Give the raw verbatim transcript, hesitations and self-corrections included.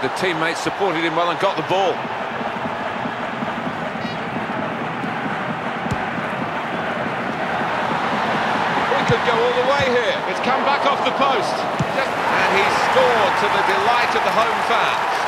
the teammates supported him well and got the ball. He could go all the way here. It's come back off the post. And he scored to the delight of the home fans.